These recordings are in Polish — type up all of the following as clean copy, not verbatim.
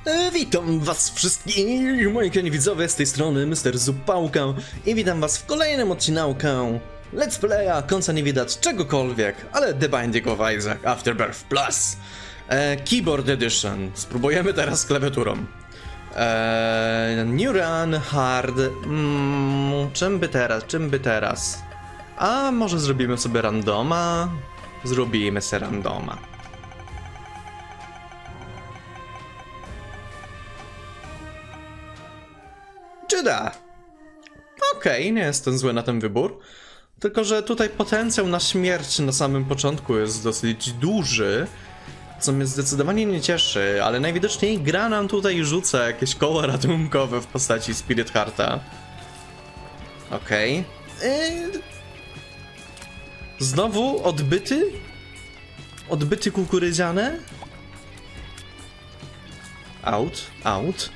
Witam was wszystkich, moi kochani widzowie, z tej strony Mr. Zupałka i witam was w kolejnym odcinku Let's Playa, końca nie widać czegokolwiek, ale The Binding of Isaac Afterbirth Plus Keyboard Edition. Spróbujemy teraz z klawiaturą. New Run, Hard, czym by teraz? A może zrobimy sobie randoma? Zrobimy sobie randoma. Czy da? Okej, nie jestem zły na ten wybór. Tylko że tutaj potencjał na śmierć na samym początku jest dosyć duży, co mnie zdecydowanie nie cieszy, ale najwidoczniej gra nam tutaj rzuca jakieś koło ratunkowe w postaci Spirit Hearta. Okej. Znowu odbyty? Odbyty kukurydziane? Out.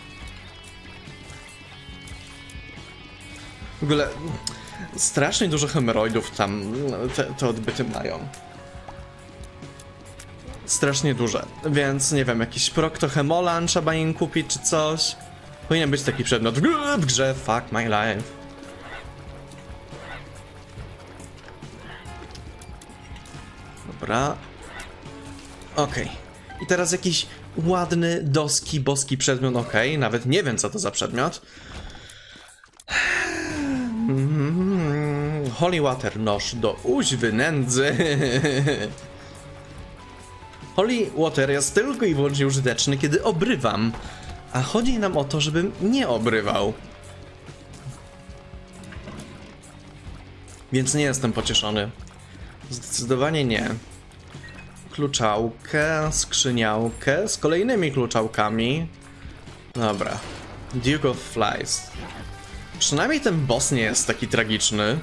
W ogóle strasznie dużo hemeroidów tam te odbyty mają. Strasznie duże, więc nie wiem, jakiś Procto-Hemolan trzeba im kupić czy coś. Powinien być taki przedmiot w grze, fuck my life. Dobra. Okej. I teraz jakiś ładny, boski przedmiot, okej. Nawet nie wiem co to za przedmiot. Holy Water, nóż do uźwy nędzy. Holy Water jest tylko i wyłącznie użyteczny, kiedy obrywam. A chodzi nam o to, żebym nie obrywał. Więc nie jestem pocieszony. Zdecydowanie nie. Kluczałkę, skrzyniałkę z kolejnymi kluczałkami. Dobra. Duke of Flies. Przynajmniej ten boss nie jest taki tragiczny.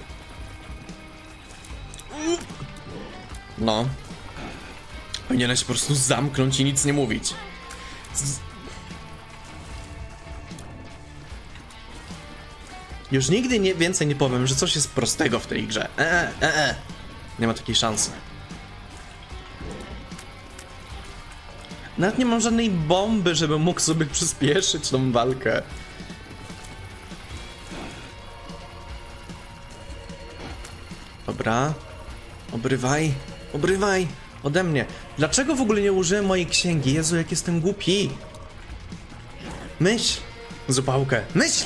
No. Powinieneś po prostu zamknąć i nic nie mówić. Już nigdy więcej nie powiem, że coś jest prostego w tej grze. Nie ma takiej szansy. Nawet nie mam żadnej bomby, żebym mógł sobie przyspieszyć tą walkę. Dobra. Obrywaj ode mnie. Dlaczego w ogóle nie użyłem mojej księgi? Jezu, jak jestem głupi. Myśl. Zupałkę. Myśl.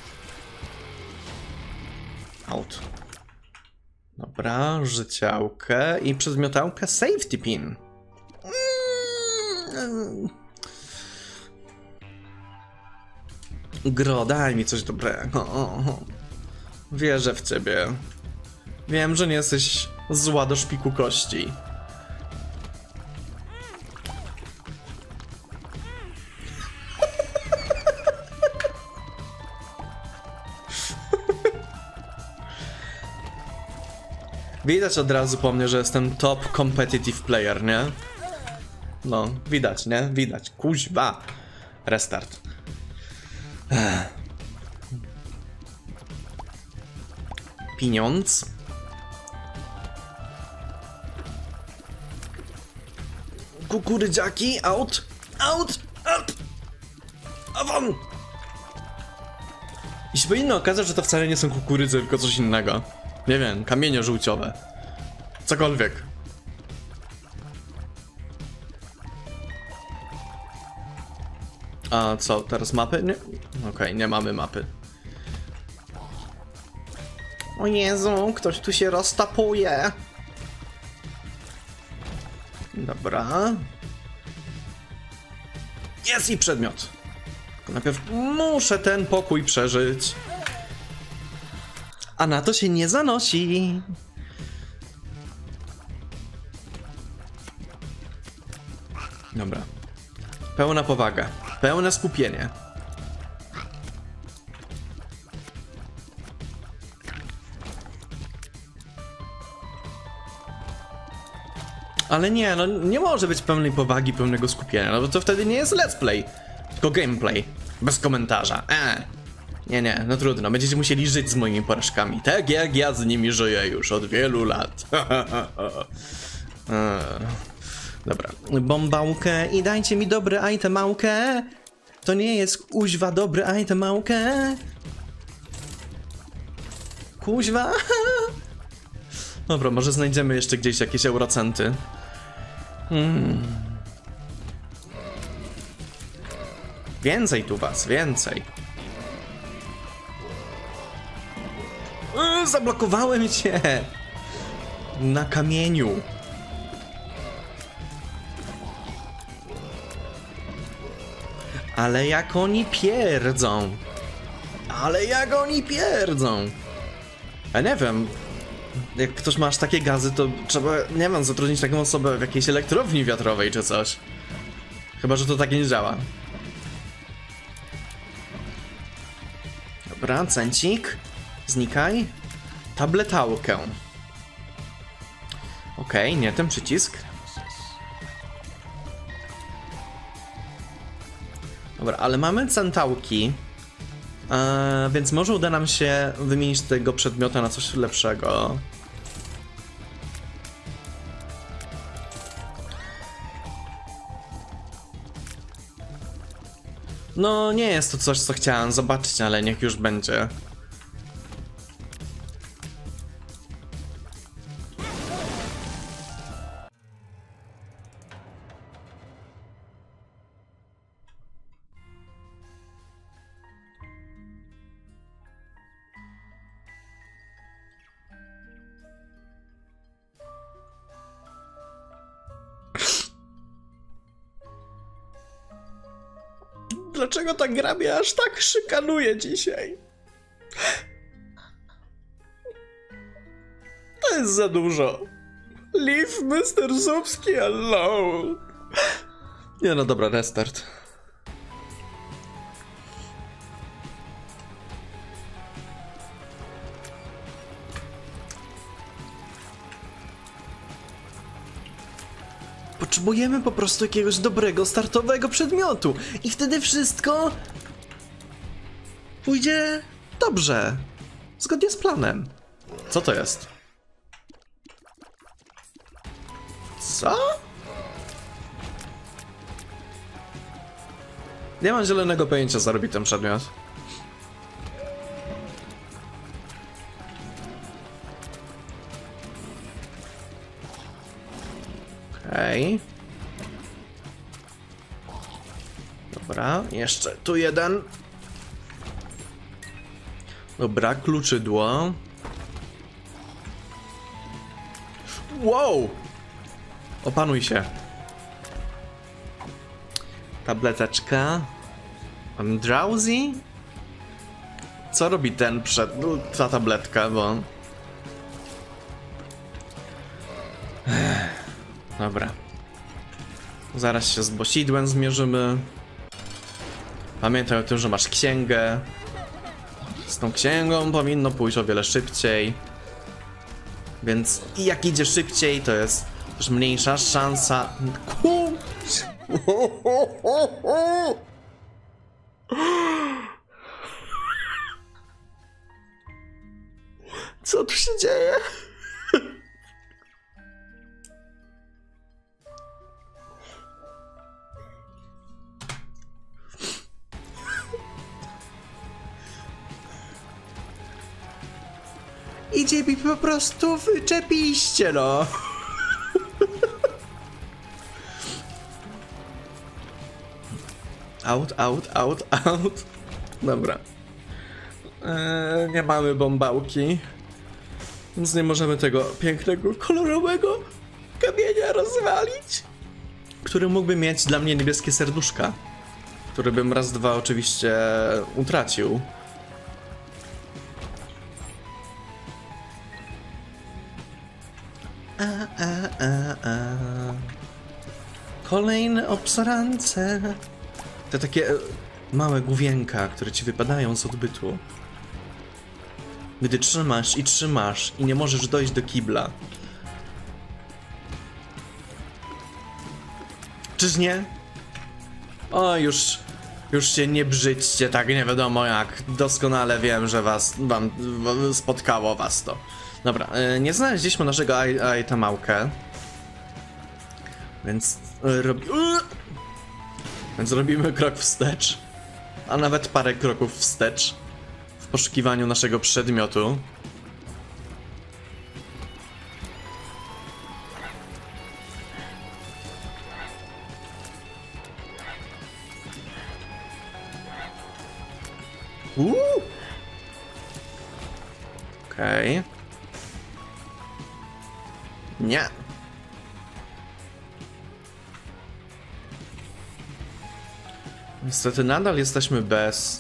Out. Dobra, życiałkę i przedmiotałkę safety pin. Gro, daj mi coś dobrego. Wierzę w ciebie. Wiem, że nie jesteś zła do szpiku kości. Widać od razu po mnie, że jestem top competitive player, nie? No, widać, nie? Widać. Kuźba. Restart. Pieniądz. Kukurydziaki, out! A won! I się powinno okazać, że to wcale nie są kukurydzy, tylko coś innego. Nie wiem, kamienie żółciowe. Cokolwiek. A co, teraz mapy? Nie? Okej, nie mamy mapy. O Jezu, ktoś tu się roztapuje. Dobra. Jest i przedmiot. Najpierw muszę ten pokój przeżyć. A na to się nie zanosi. Dobra. Pełna powaga. Pełne skupienie. Ale nie, no nie może być pełnej powagi, pełnego skupienia, no bo to wtedy nie jest let's play, tylko gameplay, bez komentarza. Nie, no trudno, będziecie musieli żyć z moimi porażkami, tak jak ja z nimi żyję już od wielu lat. Dobra, bombałkę i dajcie mi dobry itemałkę. To nie jest kuźwa dobry itemałkę. Kuźwa. Dobra, może znajdziemy jeszcze gdzieś jakieś eurocenty. Więcej tu was, więcej. Zablokowałem cię na kamieniu. Ale jak oni pierdzą. Ale jak oni pierdzą. Ja nie wiem. Jak ktoś ma aż takie gazy, to trzeba, nie wiem, zatrudnić taką osobę w jakiejś elektrowni wiatrowej czy coś. Chyba że to tak nie działa. Dobra, cencik. Znikaj. Tabletałkę. Okej, nie ten przycisk. Dobra, ale mamy centałki. Więc może uda nam się wymienić tego przedmiotu na coś lepszego. No, nie jest to coś, co chciałem zobaczyć, ale niech już będzie. Dlaczego ta gra mnie aż tak szykanuje dzisiaj? To jest za dużo. Leave Mr. Zupski alone. Nie no dobra, restart. Potrzebujemy po prostu jakiegoś dobrego, startowego przedmiotu i wtedy wszystko pójdzie dobrze, zgodnie z planem. Co to jest? Co? Nie mam zielonego pojęcia, co robi ten przedmiot. Okej. Dobra, jeszcze tu jeden. Dobra, kluczydło. Wow! Opanuj się. Tableteczka. I'm drowsy? Co robi ten ta tabletka, bo... Dobra. Zaraz się z bosidłem zmierzymy. Pamiętaj o tym, że masz księgę. Z tą księgą powinno pójść o wiele szybciej. Więc jak idzie szybciej, to jest też mniejsza szansa. Co tu się dzieje? Idzie mi po prostu wyczepiście, no. Out, out, out, out. Dobra. Nie mamy bombałki. Więc nie możemy tego pięknego, kolorowego kamienia rozwalić. Który mógłby mieć dla mnie niebieskie serduszka. Które bym raz, dwa oczywiście utracił. Kolejne obsarance. Te takie małe główienka, które ci wypadają z odbytu. Gdy trzymasz i trzymasz i nie możesz dojść do kibla. Czyż nie? O, już się nie brzydźcie tak nie wiadomo jak. Doskonale wiem, że spotkało was to. Dobra, nie znaleźliśmy naszego itemałkę. Więc robimy krok wstecz, a nawet parę kroków wstecz w poszukiwaniu naszego przedmiotu. Okej. Nie. Niestety nadal jesteśmy bez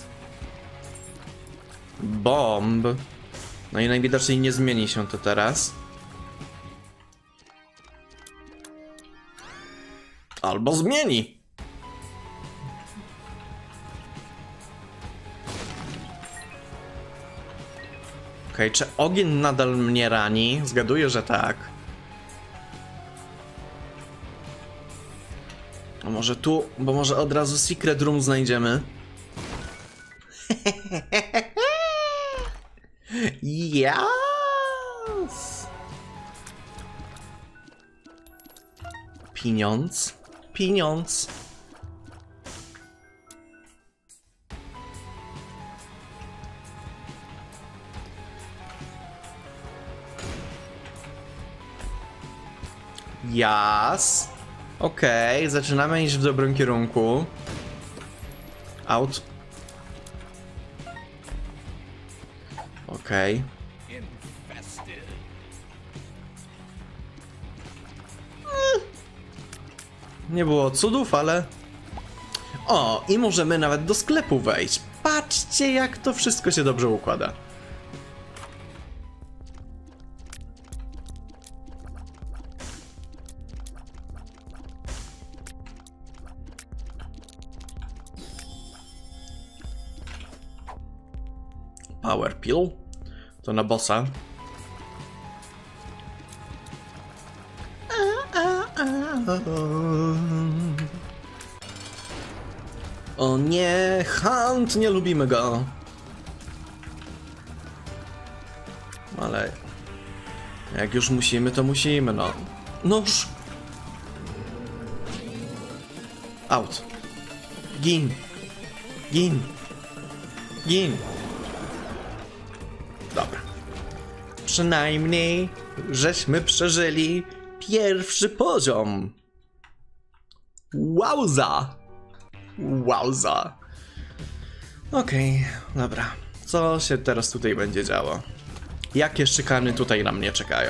bomb. No i najwidoczniej nie zmieni się to teraz. Albo zmieni. Okej, czy ogień nadal mnie rani? Zgaduję, że tak. A może tu, bo może od razu Secret Room znajdziemy. Yes! Pieniądz. Pieniądz. Jas. Okej, zaczynamy iść w dobrym kierunku. Out. Okej. Nie było cudów, ale... O, i możemy nawet do sklepu wejść. Patrzcie, jak to wszystko się dobrze układa. Power Pill. To na bossa. O nie, Hunt, nie lubimy go. Ale jak już musimy, to musimy, no. Noż. Out. Gin. Gin. Gin. Dobra. Przynajmniej żeśmy przeżyli pierwszy poziom. Wowza. Wowza. Okej, dobra. Co się teraz tutaj będzie działo? Jakie szykany tutaj na mnie czekają?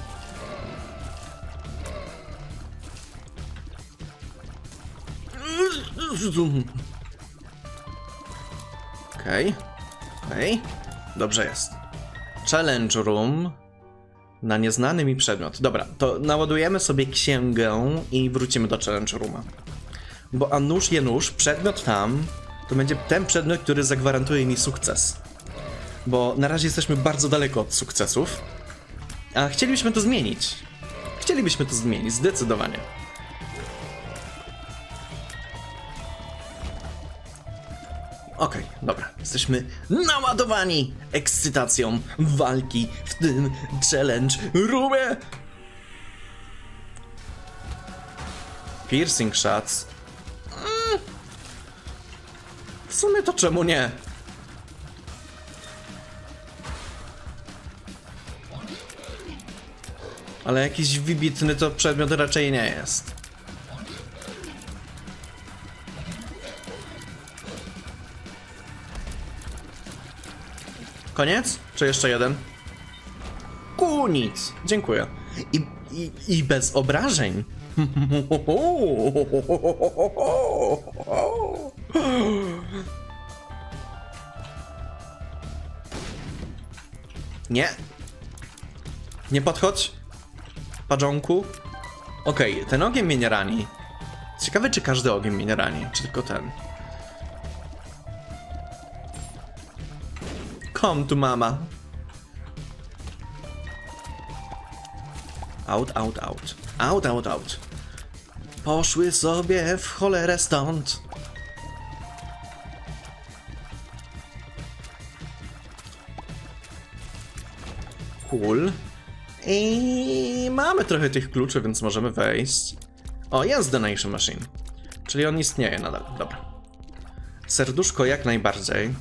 Okej. Okej. Dobrze jest. Challenge Room. Na nieznany mi przedmiot. Dobra, to naładujemy sobie księgę i wrócimy do Challenge Rooma. Bo a nóż je nóż, przedmiot tam, to będzie ten przedmiot, który zagwarantuje mi sukces. Bo na razie jesteśmy bardzo daleko od sukcesów. A chcielibyśmy to zmienić. Chcielibyśmy to zmienić, zdecydowanie. Okej, dobra. Jesteśmy naładowani ekscytacją walki w tym Challenge Roomie. Piercing shots. W sumie to czemu nie? Ale jakiś wybitny to przedmiot raczej nie jest. Koniec? Czy jeszcze jeden? Nic. Dziękuję. I bez obrażeń. Nie. Nie podchodź. Padżonku. Okej, ten ogień mnie nie rani. Ciekawe, czy każdy ogień mnie nie rani, czy tylko ten. Come to mama. Out, out, out. Out, out, out. Poszły sobie w cholerę stąd. Cool. I mamy trochę tych kluczy, więc możemy wejść. O, jest Donation Machine. Czyli on istnieje nadal. Dobra. Serduszko jak najbardziej.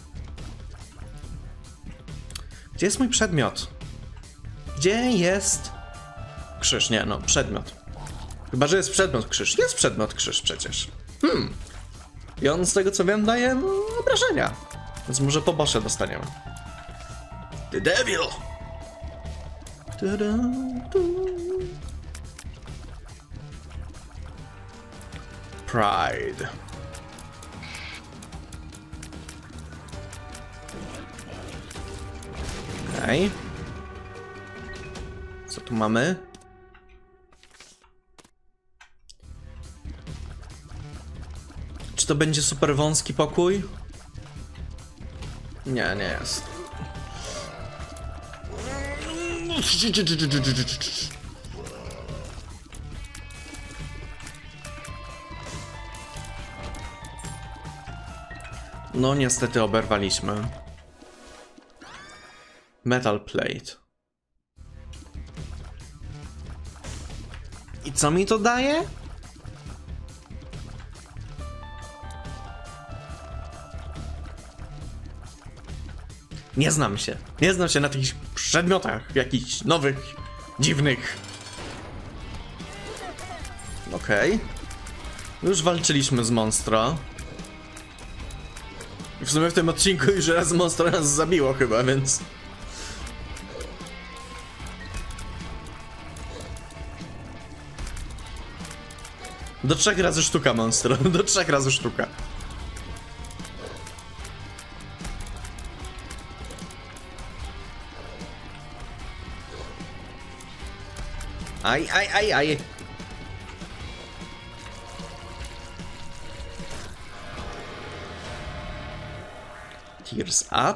Gdzie jest mój przedmiot? Gdzie jest... Krzyż, nie, no, przedmiot. Chyba, że jest przedmiot krzyż. Jest przedmiot krzyż przecież. I on z tego co wiem daje obrażenia. Więc może po bossie dostaniemy. The Devil! Pride. Okej. Co tu mamy? Czy to będzie super wąski pokój? Nie, nie jest. No niestety oberwaliśmy. Metal plate. I co mi to daje? Nie znam się. Nie znam się na tych przedmiotach jakichś nowych, dziwnych. Okej. Już walczyliśmy z monstro. I w sumie w tym odcinku już raz monstro nas zabiło chyba, więc... Do 3 razy sztuka monstro. Do 3 razy sztuka. Aj, aj, aj, aj. Tears up.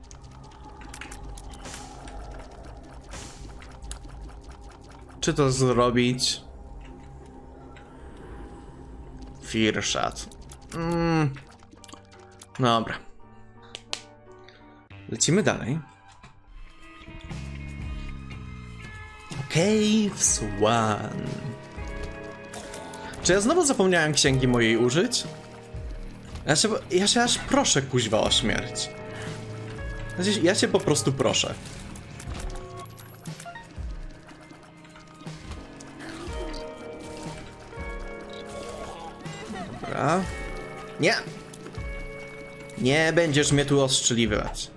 Czy to zrobić? Fear shot. Dobra. Lecimy dalej. Caves One. Czy ja znowu zapomniałem księgi mojej użyć? Ja się aż proszę, kuźwa, o śmierć. Ja cię po prostu proszę. Dobra. Nie! Nie będziesz mnie tu ostrzeliwać.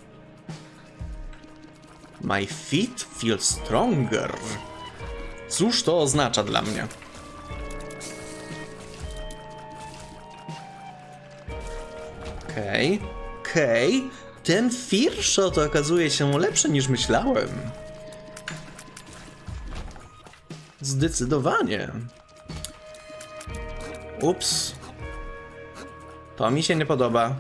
My feet feel stronger. Cóż to oznacza dla mnie? Okej. Ten fear shot okazuje się lepszy niż myślałem. Zdecydowanie. Ups. To mi się nie podoba.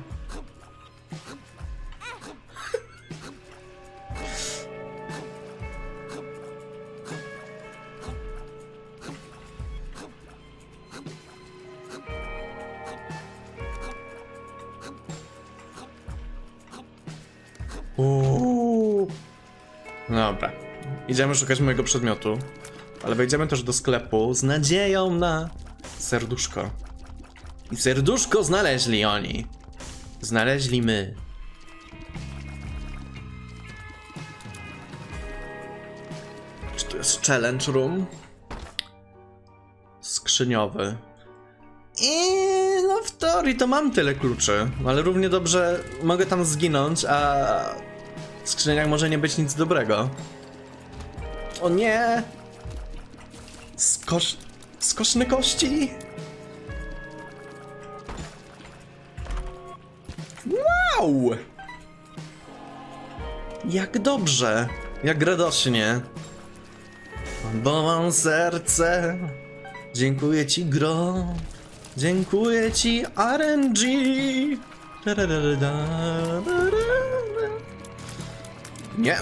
Dobra. Idziemy szukać mojego przedmiotu. Ale wejdziemy też do sklepu z nadzieją na serduszko. I serduszko znaleźli oni. Znaleźli my. Czy to jest challenge room? Skrzyniowy. I no w teorii to mam tyle kluczy, ale równie dobrze mogę tam zginąć, a w skrzyniach może nie być nic dobrego. O nie! Skoczne kości! Wow! Jak dobrze! Jak radośnie! Bo mam serce. Dziękuję ci, gro. Dziękuję ci, RNG. Nie.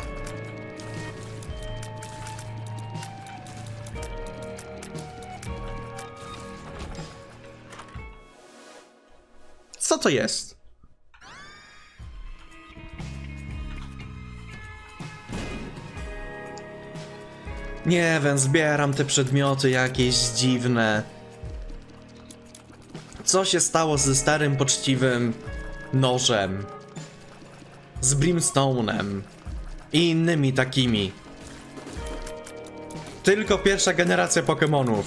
Co to jest? Nie wiem, zbieram te przedmioty jakieś dziwne. Co się stało ze starym, poczciwym nożem? Z Brimstone'em i innymi takimi. Tylko pierwsza generacja Pokémonów.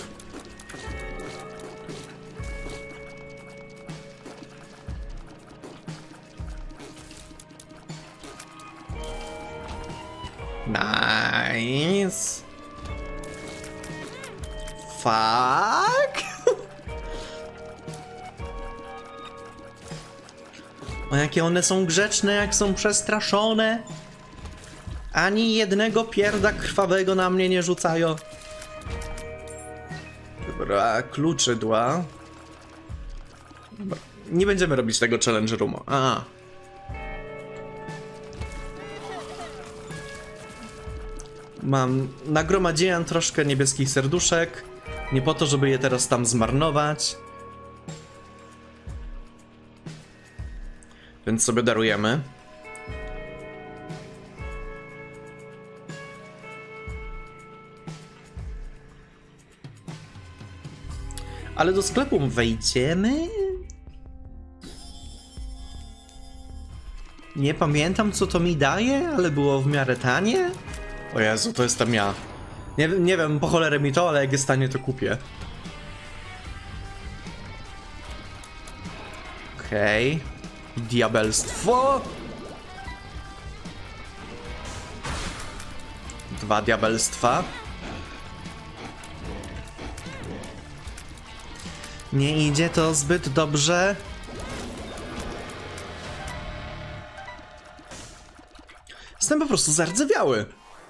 Nice. Fuck. O, jakie one są grzeczne, jak są przestraszone. Ani jednego pierda krwawego na mnie nie rzucają. Dobra, kluczydła. Dobra. Nie będziemy robić tego challenge roomu. Nagromadziłem troszkę niebieskich serduszek. Nie po to, żeby je teraz tam zmarnować. Więc sobie darujemy. Ale do sklepu wejdziemy? Nie pamiętam, co to mi daje, ale było w miarę tanie. O Jezu, to jestem ja. Nie wiem, po cholerę mi to, ale jak jest tanie, to kupię. Okej. Diabelstwo. 2 diabelstwa. Nie idzie to zbyt dobrze. Jestem po prostu zardzewiały.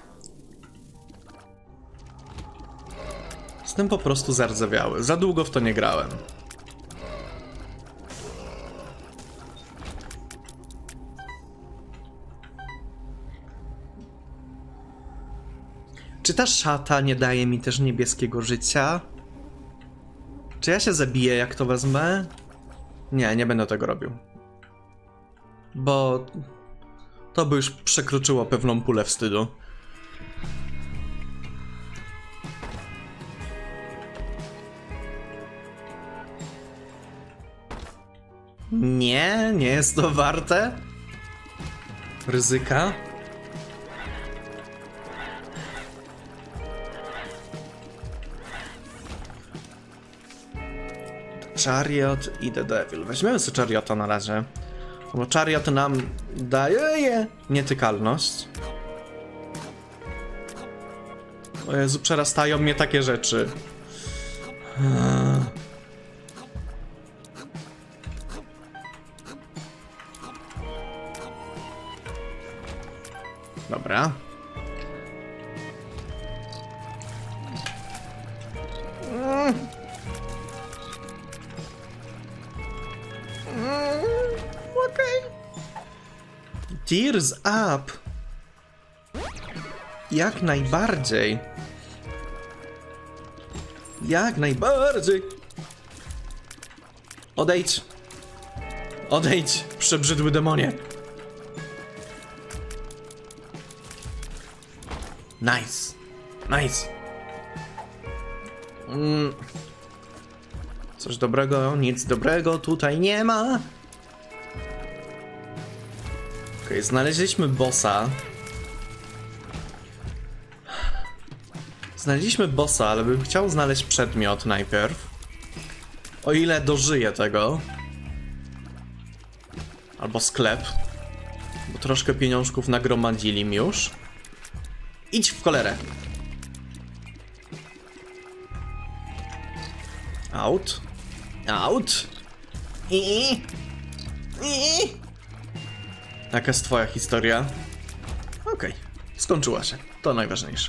Jestem po prostu zardzewiały. Za długo w to nie grałem. Czy ta szata nie daje mi też niebieskiego życia? Czy ja się zabiję, jak to wezmę? Nie, nie będę tego robił. Bo to by już przekroczyło pewną pulę wstydu. Nie, nie jest to warte ryzyka. Chariot i The Devil. Weźmiemy sobie Chariota na razie. Bo Chariot nam daje nietykalność. O Jezu, przerastają mnie takie rzeczy. Dobra. Okej. Tears up. Jak najbardziej. Jak najbardziej. Odejdź. Odejdź, przebrzydły demonie. Nice. Nice. Coś dobrego, nic dobrego tutaj nie ma. Okej, znaleźliśmy bossa. Znaleźliśmy bossa, ale bym chciał znaleźć przedmiot najpierw. O ile dożyję tego. Albo sklep. Bo troszkę pieniążków nagromadzili mi już. Idź w cholerę. Out. Out. Jaka jest twoja historia? Okej. Skończyła się. To najważniejsze.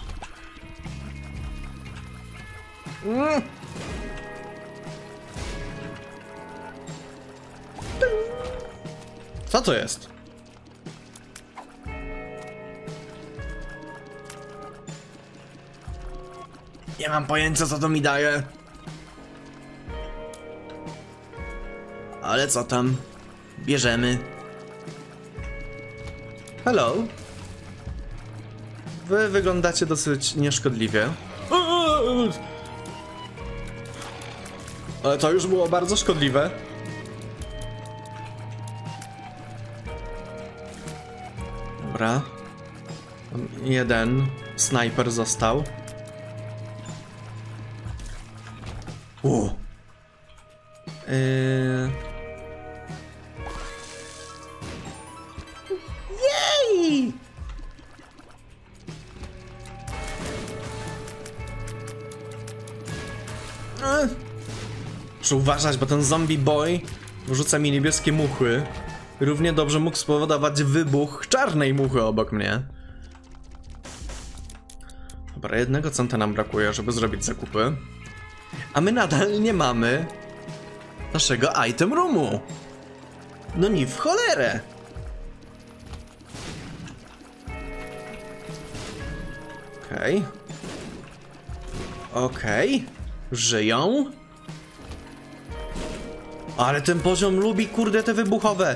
Co to jest? Nie mam pojęcia, co to mi daje. Ale co tam? Bierzemy. Hello. Wy wyglądacie dosyć nieszkodliwie. Ale to już było bardzo szkodliwe. Dobra. Jeden snajper został. Jej! Muszę uważać, bo ten zombie boy rzuca mi niebieskie muchy. Równie dobrze mógł spowodować wybuch czarnej muchy obok mnie. Dobra, 1 centa nam brakuje, żeby zrobić zakupy. A my nadal nie mamy naszego item roomu. No ni w cholerę. Okej. Okej. Żyją. Ale ten poziom lubi, kurde, te wybuchowe.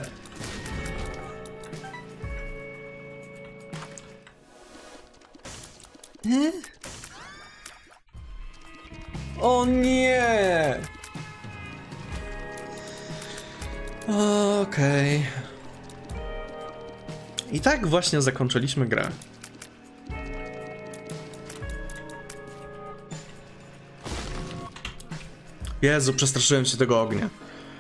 O nie! Okej. I tak właśnie zakończyliśmy grę. Jezu, przestraszyłem się tego ognia.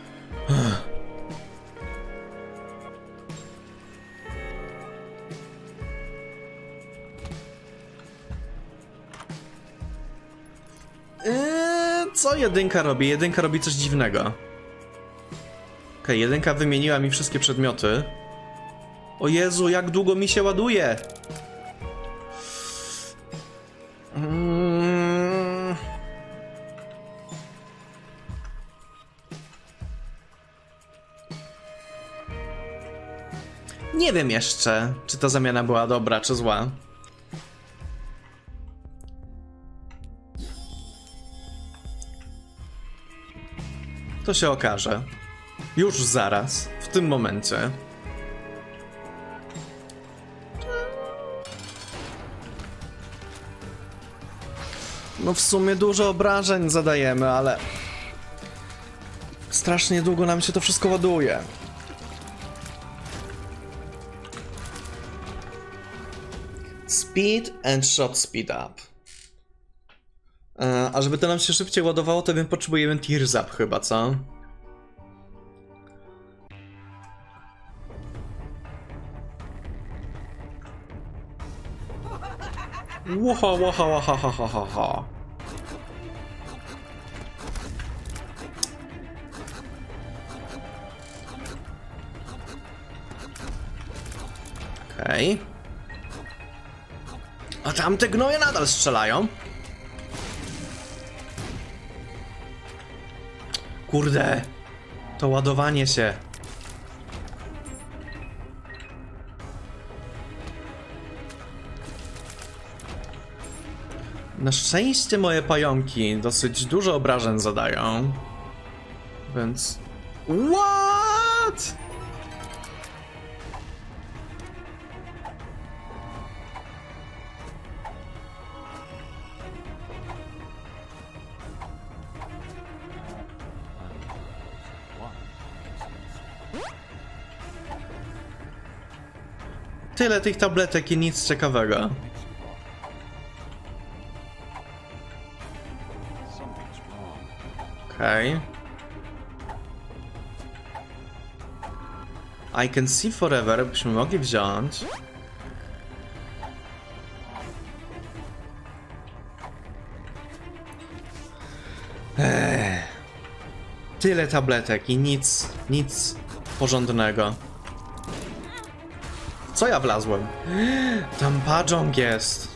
Co jedynka robi? Jedynka robi coś dziwnego. Okej, jedynka wymieniła mi wszystkie przedmioty. O Jezu, jak długo mi się ładuje! Nie wiem jeszcze, czy ta zamiana była dobra, czy zła. To się okaże. Już zaraz, w tym momencie. No w sumie dużo obrażeń zadajemy, ale... strasznie długo nam się to wszystko ładuje. Speed and shot speed up. A żeby to nam się szybciej ładowało, to wiem, potrzebujemy tears up chyba, co? Łoha, łoha, łoha, ha, ha, ha, ha. Okej. A tamte gnoje nadal strzelają? Kurde. To ładowanie się. Na szczęście moje pająki dosyć dużo obrażeń zadają. Więc... What? Tyle tych tabletek i nic ciekawego. Okej. I can see forever byśmy mogli wziąć. Tyle tabletek i nic porządnego. Co ja wlazłem? Tam Pajong jest.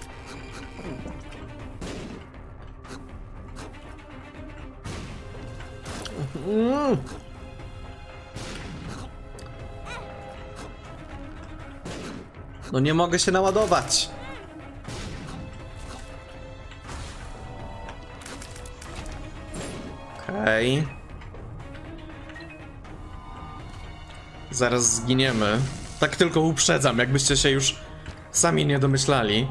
No nie mogę się naładować. Okej. Zaraz zginiemy. Tak tylko uprzedzam, jakbyście się już sami nie domyślali.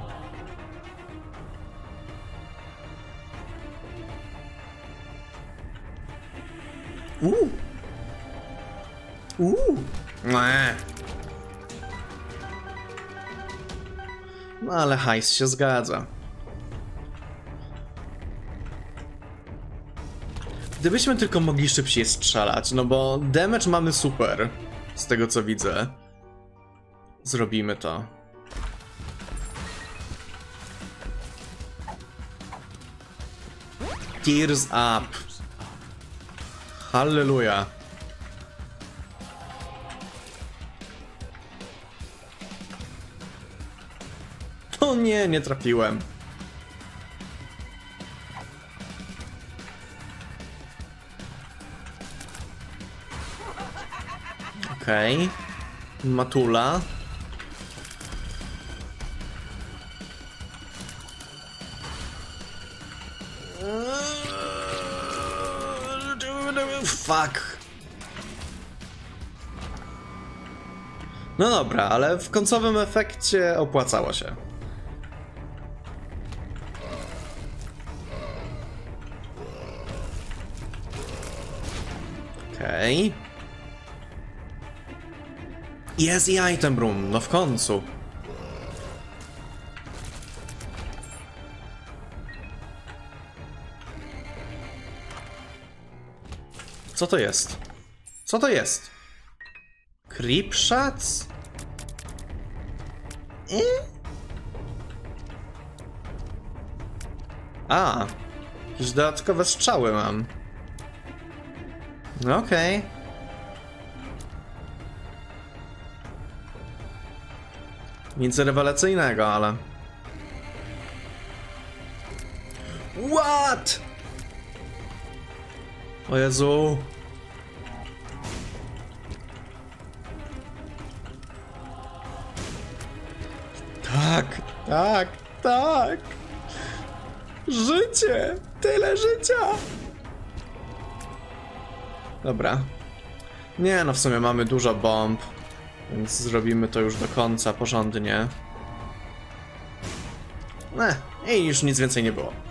No ale hajs się zgadza. Gdybyśmy tylko mogli szybciej strzelać, no bo damage mamy super, z tego co widzę. Zrobimy to. Tears up. Halleluja. O nie, nie trafiłem. Okej. Matula. Fuck. No dobra, ale w końcowym efekcie opłacało się. Okej. Jest i item room, no w końcu. Co to jest? Co to jest? Creep shots? A, jakieś dodatkowe strzały mam. No okej. Nic rewelacyjnego, ale... What? O Jezu. Tak, tak, tak. Życie! Tyle życia! Dobra. Nie no, w sumie mamy dużo bomb, więc zrobimy to już do końca porządnie. I już nic więcej nie było.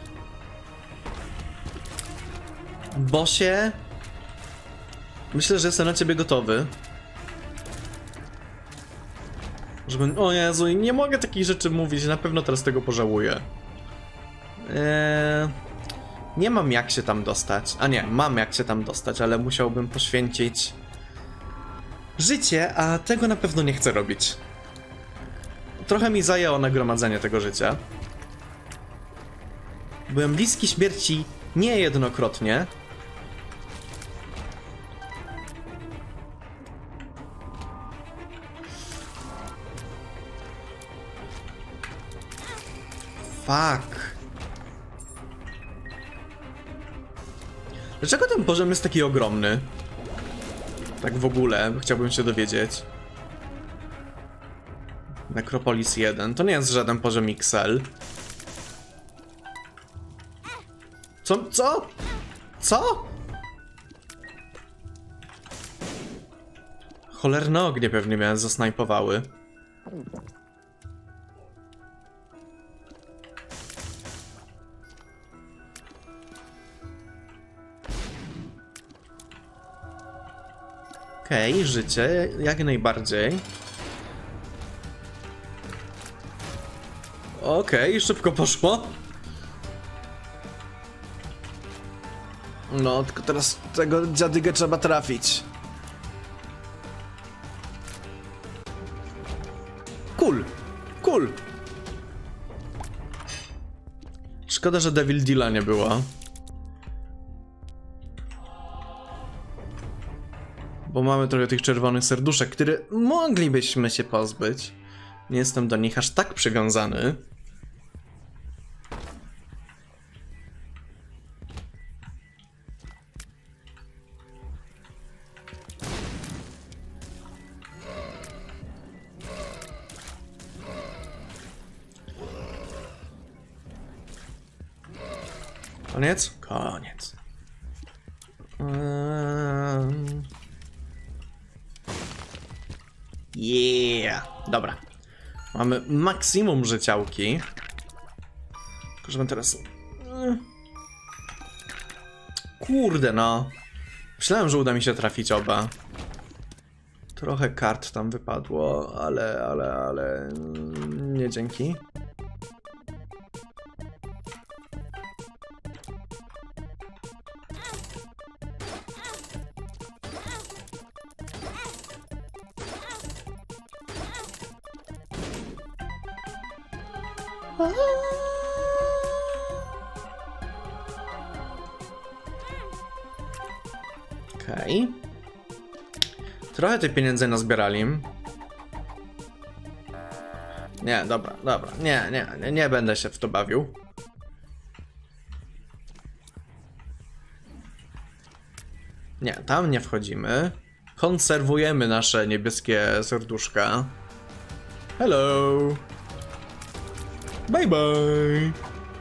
Bosie, myślę, że jestem na ciebie gotowy. Żeby... O Jezu, nie mogę takich rzeczy mówić, na pewno teraz tego pożałuję. Nie mam jak się tam dostać. A nie, mam jak się tam dostać, ale musiałbym poświęcić życie, a tego na pewno nie chcę robić. Trochę mi zajęło nagromadzenie tego życia. Byłem bliski śmierci niejednokrotnie. Fuck. Dlaczego ten poziom jest taki ogromny? Tak w ogóle, chciałbym się dowiedzieć. Necropolis 1. To nie jest żaden poziom XL. Co? Co? Co? Cholerne ognie pewnie mnie zasnajpowały. Okej, życie, jak najbardziej. Okej, szybko poszło. No, tylko teraz tego dziadygę trzeba trafić. Cool, cool. Szkoda, że Devil Deala nie było. Bo mamy trochę tych czerwonych serduszek, które moglibyśmy się pozbyć. Nie jestem do nich aż tak przywiązany. Koniec? Koniec. Yeah! Dobra. Mamy maksimum życiałki. Tylko żebym teraz... Kurde no. Myślałem, że uda mi się trafić oba. Trochę kart tam wypadło, ale... Nie dzięki. Okej. Trochę tych pieniędzy nazbierali. Nie, dobra. Nie będę się w to bawił. Nie, tam nie wchodzimy. Konserwujemy nasze niebieskie serduszka. Hello. Bye bye.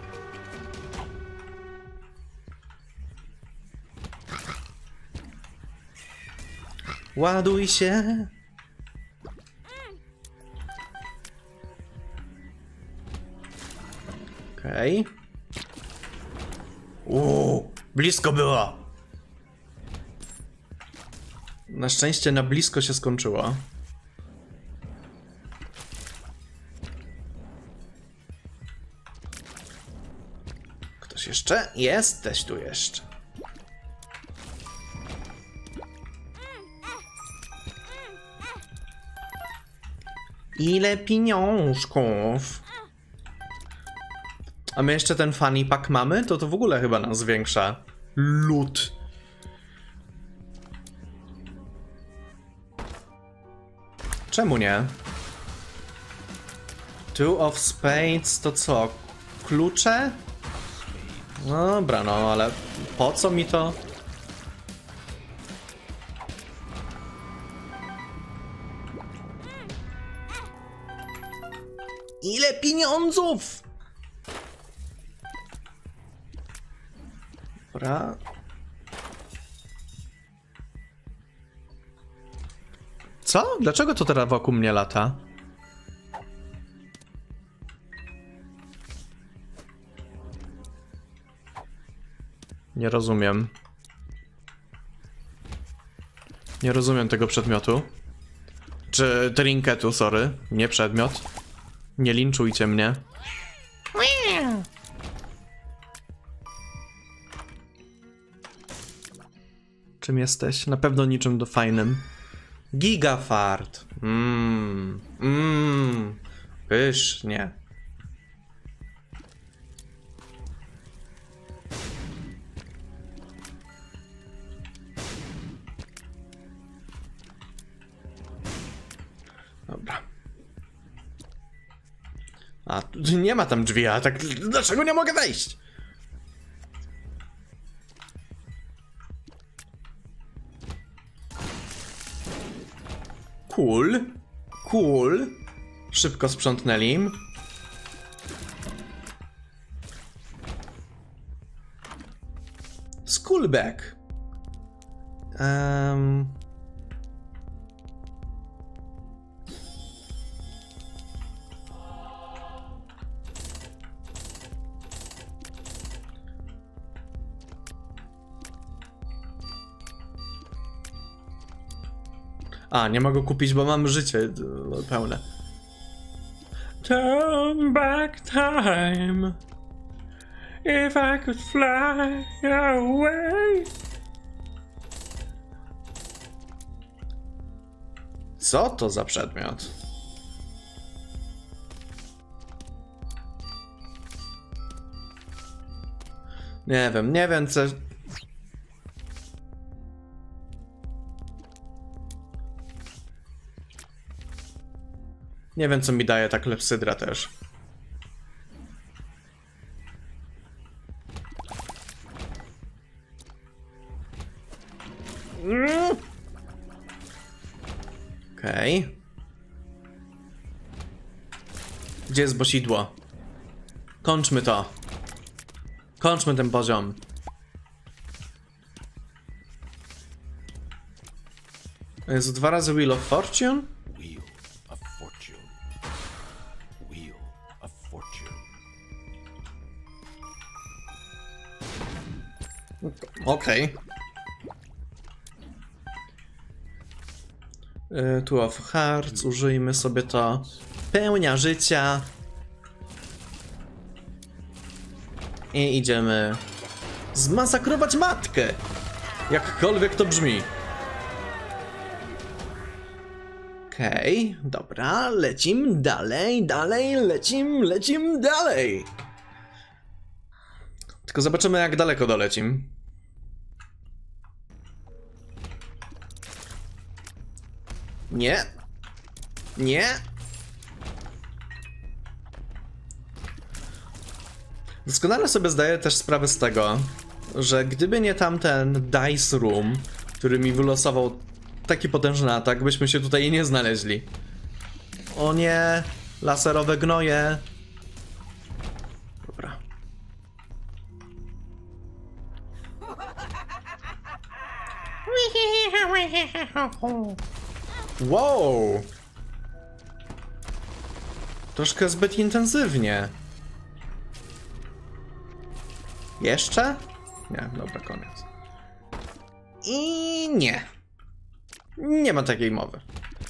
Ładuj się. Okej. Blisko było. Na szczęście na blisko się skończyło. Ktoś jeszcze? Jesteś tu jeszcze. Ile pieniążków? A my jeszcze ten funny pack mamy? To w ogóle chyba nas zwiększa. Loot. Czemu nie? Two of spades to co? Klucze? No dobra, no ale po co mi to? Ile pieniądzów? Dobra. Co? Dlaczego to teraz wokół mnie lata? Nie rozumiem. Nie rozumiem tego przedmiotu. Czy trinketu, sorry. Nie przedmiot. Nie linczujcie mnie. Czym jesteś? Na pewno niczym do fajnym. Gigafart. Pysznie. Dobra. A, nie ma tam drzwi, a tak dlaczego nie mogę wejść? Cool. Szybko sprzątnęli. Schoolback. A, nie mogę kupić, bo mam życie pełne. Turn back time. If I could fly away. Co to za przedmiot? Nie wiem co... Nie wiem, co mi daje ta klepsydra też. Okej. Gdzie jest bosidło? Kończmy to. Kończmy ten poziom. Jest 2 razy Wheel of Fortune? Okej. Two of Hearts, użyjmy sobie to. Pełnia życia. I idziemy zmasakrować matkę. Jakkolwiek to brzmi. Okej, dobra, lecim dalej, lecim dalej. Tylko zobaczymy, jak daleko dolecim. Nie. Nie. Doskonale sobie zdaję też sprawę z tego, że gdyby nie tamten Dice Room, który mi wylosował taki potężny atak, byśmy się tutaj nie znaleźli. O nie, laserowe gnoje. Dobra. Wow! Troszkę zbyt intensywnie. Jeszcze? Nie, dobra, koniec. I nie. Nie ma takiej mowy.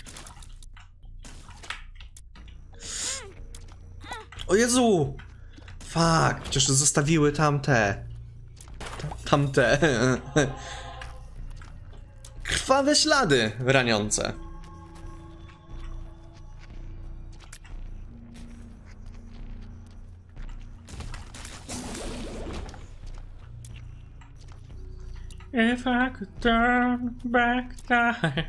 O Jezu! Fuck, przecież zostawiły tamte. Tamte. Krwawe ślady raniące. If I could turn back time.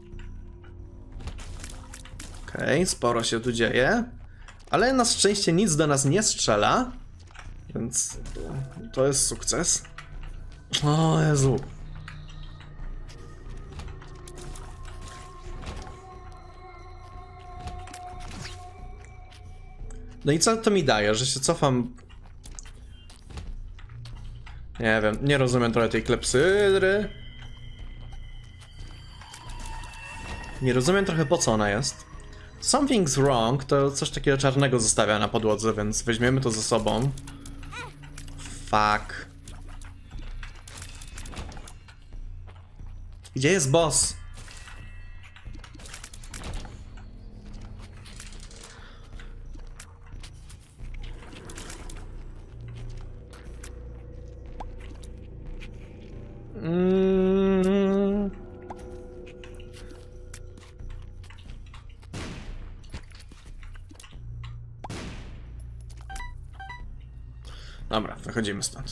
Okej, sporo się tu dzieje. Ale na szczęście nic do nas nie strzela. Więc to jest sukces. O Jezu. No i co to mi daje, że się cofam? Nie wiem, nie rozumiem trochę tej klepsydry. Nie rozumiem trochę, po co ona jest. Something's wrong to coś takiego czarnego zostawia na podłodze, więc weźmiemy to ze sobą. Fuck. Gdzie jest boss? Dobra, wychodzimy stąd.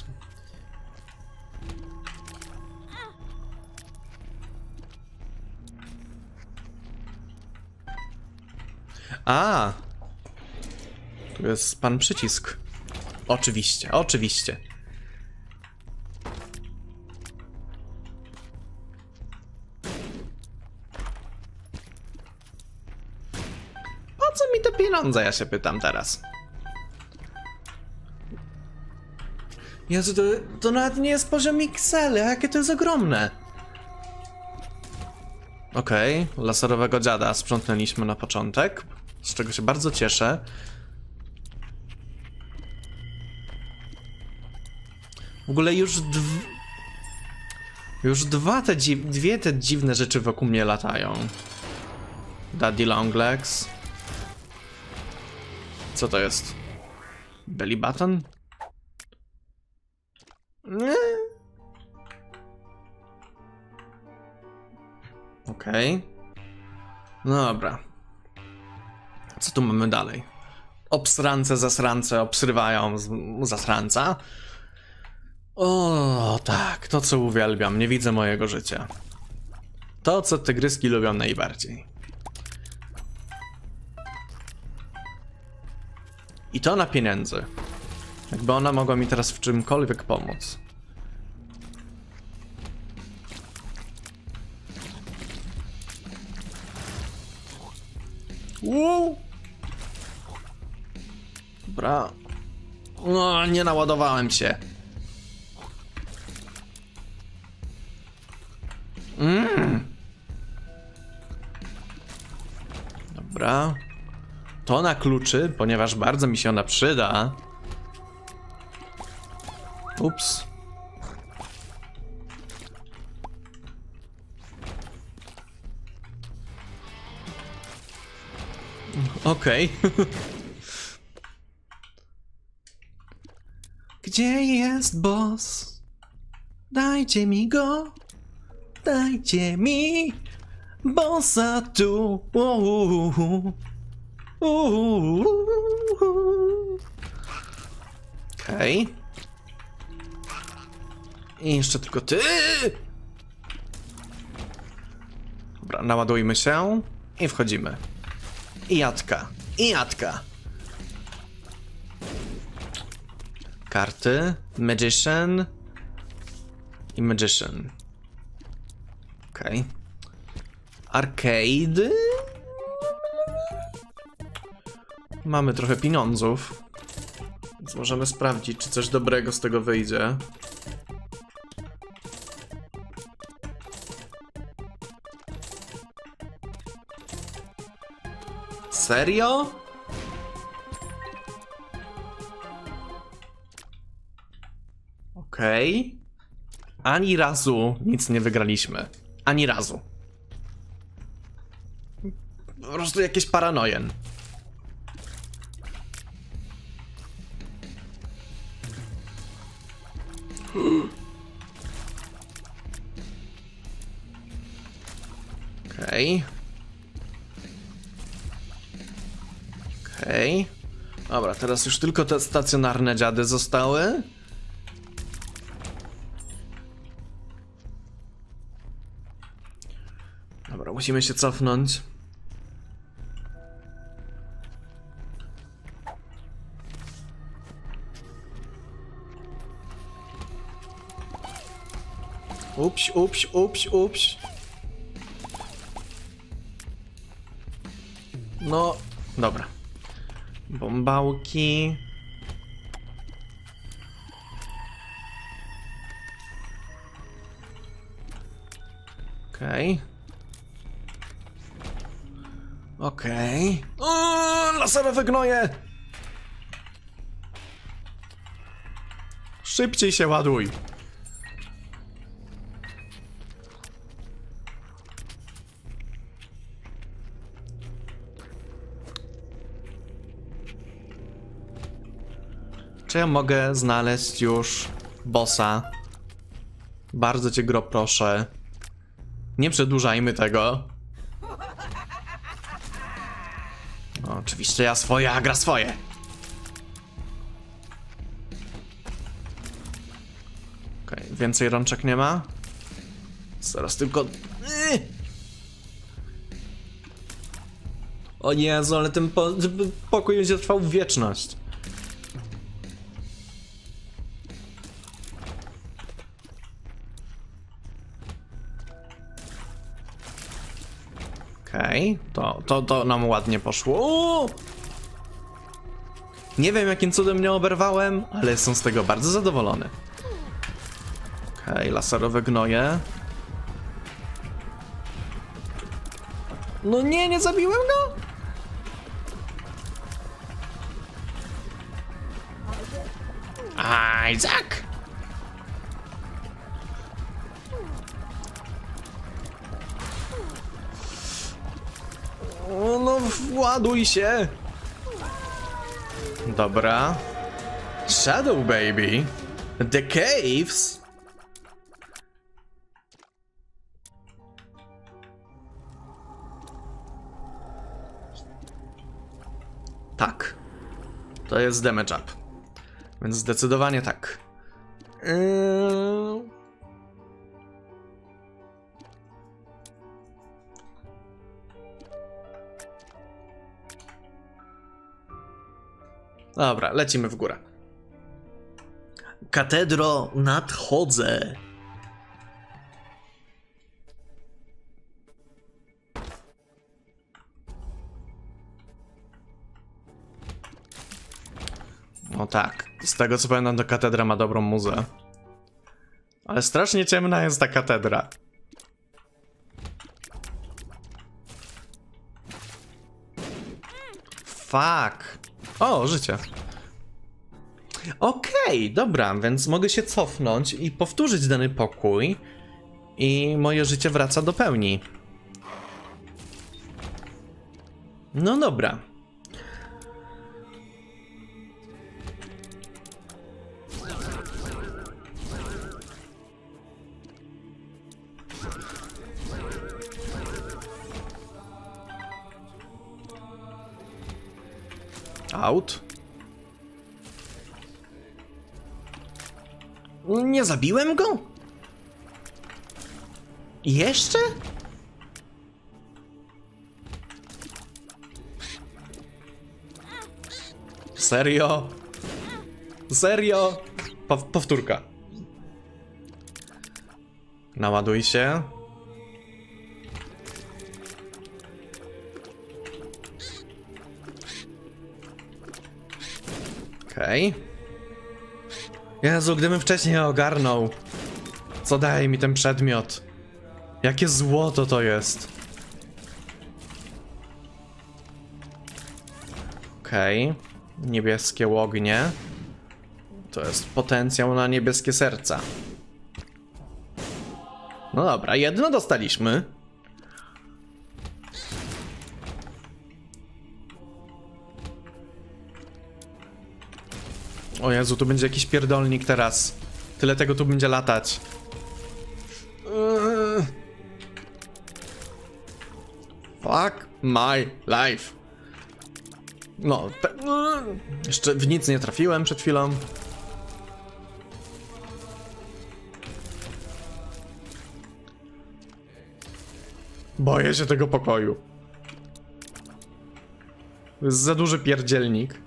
A, tu jest pan przycisk. Oczywiście, oczywiście. Po co mi te pieniądze, ja się pytam teraz. Jezu, to nawet nie jest poziom XL, a jakie to jest ogromne. Okej, laserowego dziada sprzątnęliśmy na początek, z czego się bardzo cieszę. W ogóle już dwie te dziwne rzeczy wokół mnie latają. Daddy Longlegs. Co to jest? Belly button? Nie. Okej. No dobra. Co tu mamy dalej? Obsrance, zasrance obsrywają zasranca. O tak, to co uwielbiam, nie widzę mojego życia. To co tygryski lubią najbardziej. I to na pieniędzy. Jakby ona mogła mi teraz w czymkolwiek pomóc. Dobra. No, nie naładowałem się. Dobra. To na kluczy, ponieważ bardzo mi się ona przyda. Ups. Okej. Gdzie jest boss? Dajcie mi go. Dajcie mi bossa tu. Okej. I jeszcze tylko ty. Dobra, naładujmy się i wchodzimy. I jadka. I jadka. Karty. Magician. I Magician. Okej. Arcade. Mamy trochę pieniądzów. Więc możemy sprawdzić, czy coś dobrego z tego wyjdzie. Serio? Okej. Ani razu nic nie wygraliśmy. Ani razu. Po prostu jakieś paranojen. Okej. Okej. Dobra, teraz już tylko te stacjonarne dziady zostały. Dobra, musimy się cofnąć. Ups, ups, ups, ups. No, dobra. Bombałki. Okej. Okej. Laserowe gnoje! Szybciej się ładuj. Czy ja mogę znaleźć już bossa? Bardzo cię, gro, proszę. Nie przedłużajmy tego. No, oczywiście ja swoje, a gra swoje. Okej, więcej rączek nie ma. Zaraz tylko... O Jezu, ale ten pokój będzie trwał w wieczność. Okej, to nam ładnie poszło. Nie wiem, jakim cudem mnie oberwałem, ale jestem z tego bardzo zadowolony. Okej, laserowe gnoje. No nie, nie zabiłem go? Isaac! O, no właduj się. Dobra. Shadow Baby. The Caves. Tak. To jest damage up. Więc zdecydowanie tak. Dobra, lecimy w górę. Katedro, nadchodzę. No tak, z tego co pamiętam, to katedra ma dobrą muzę. Ale strasznie ciemna jest ta katedra. Fuck. O, życie. Okej, dobra, więc mogę się cofnąć i powtórzyć dany pokój. I moje życie wraca do pełni. No dobra. Out. Nie zabiłem go? Jeszcze? Serio? Serio? Powtórka. Naładuj się. Okej. Jezu, gdybym wcześniej ogarnął. Co daje mi ten przedmiot? Jakie złoto to jest? Okej. Niebieskie łognie. To jest potencjał na niebieskie serca. No dobra, jedno dostaliśmy. O Jezu, tu będzie jakiś pierdolnik teraz. Tyle tego tu będzie latać. Fuck my life. No, jeszcze w nic nie trafiłem przed chwilą. Boję się tego pokoju. To jest za duży pierdzielnik.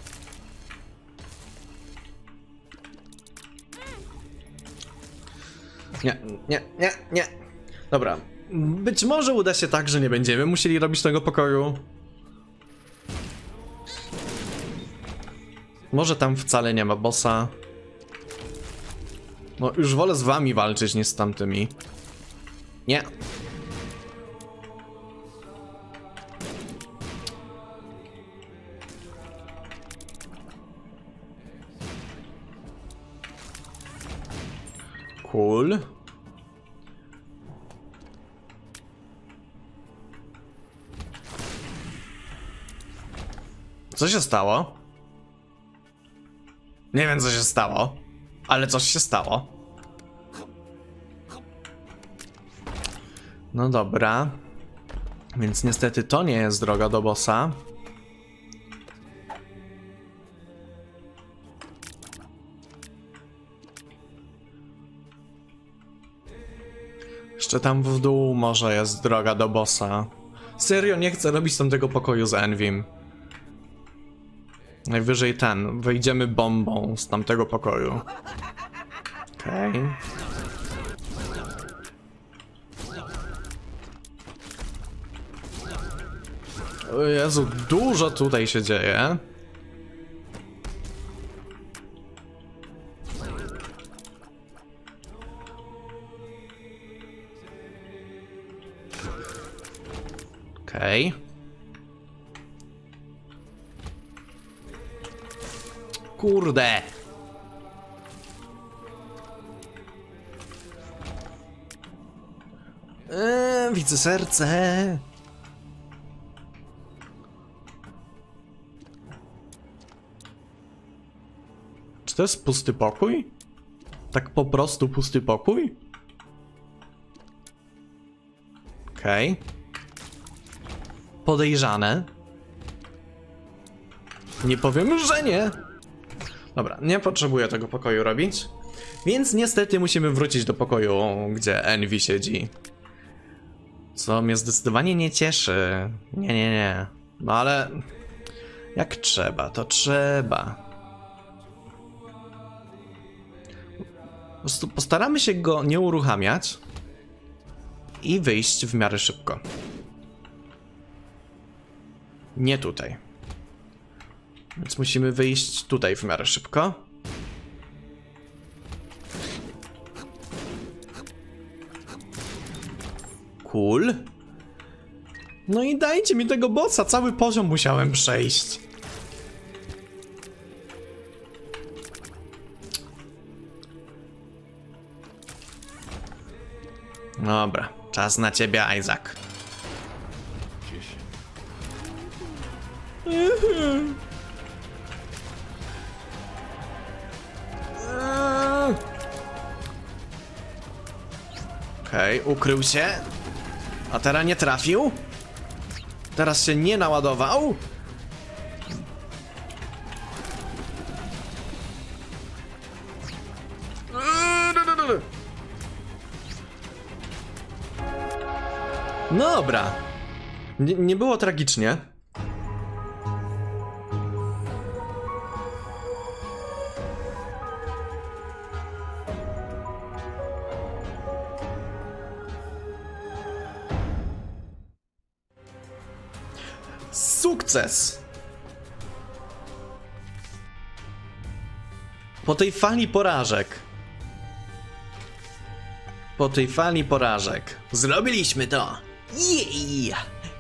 Nie. Dobra. Być może uda się tak, że nie będziemy musieli robić tego pokoju. Może tam wcale nie ma bossa. No, już wolę z wami walczyć niż z tamtymi. Nie. Cool. Co się stało? Nie wiem, co się stało, ale coś się stało. No dobra. Więc niestety to nie jest droga do bossa. Jeszcze tam w dół może jest droga do bossa. Serio, nie chcę robić tamtego pokoju z Envym. Najwyżej wyjdziemy bombą z tamtego pokoju. Okej. O Jezu, dużo tutaj się dzieje. Okej. Kurde. Widzę serce. Czy to jest pusty pokój? Tak po prostu pusty pokój? Okej. Podejrzane. Nie powiem, że nie. Dobra, nie potrzebuję tego pokoju robić. Więc niestety musimy wrócić do pokoju, gdzie Envy siedzi. Co mnie zdecydowanie nie cieszy. Nie. No ale... jak trzeba, to trzeba. Po prostu postaramy się go nie uruchamiać. I wyjść w miarę szybko. Nie tutaj. Więc musimy wyjść tutaj w miarę szybko. Cool. No i dajcie mi tego bossa, cały poziom musiałem przejść. Dobra, czas na ciebie, Isaac. Okej, ukrył się. A teraz nie trafił. Teraz się nie naładował. No dobra. Nie było tragicznie. Sukces! Po tej fali porażek. Zrobiliśmy to! Jej!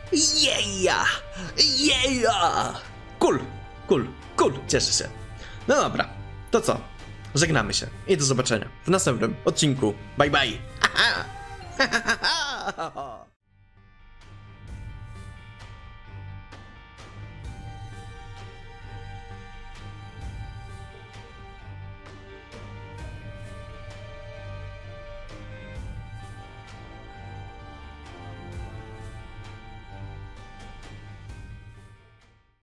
Cool! Cieszę się. No dobra, to co? Żegnamy się i do zobaczenia w następnym odcinku. Bye bye!